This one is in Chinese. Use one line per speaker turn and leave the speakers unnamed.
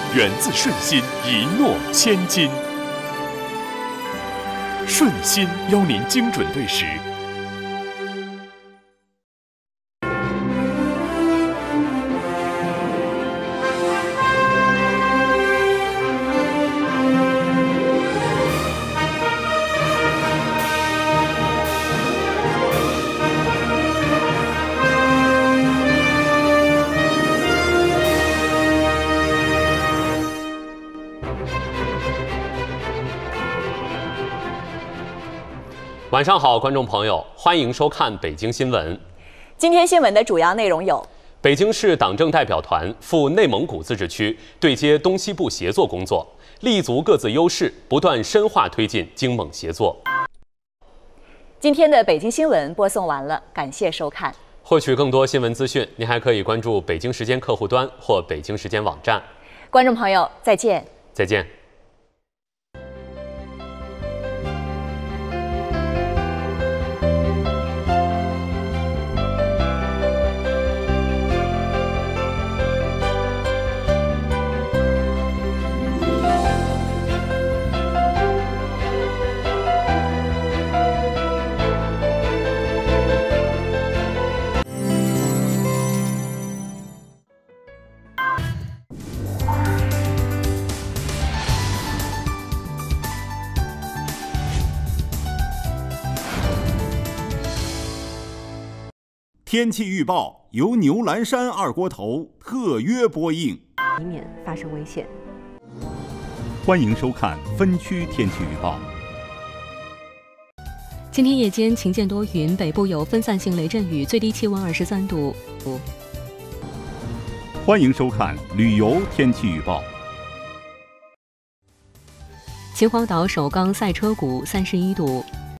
源自顺心，一诺千金。顺心邀您精准对时。
晚上好，观众朋友，欢迎收看北京新闻。
今天新闻的主要内容有：
北京市党政代表团赴内蒙古自治区对接东西部协作工作，立足各自优势，不断深化推进京蒙协作。
今天的北京新闻播送完了，感谢收看。
获取更多新闻资讯，您还可以关注北京时间客户端或北京时间网站。
观众朋友，再见。
再见。
天气预报由牛栏山二锅头特约播映，
以免发生危险。
欢迎收看分区天气预报。
今天夜间晴间多云，北部有分散性雷阵雨，最低气温23度。
欢迎收看旅游天气预报。
秦皇岛首钢赛车谷31度。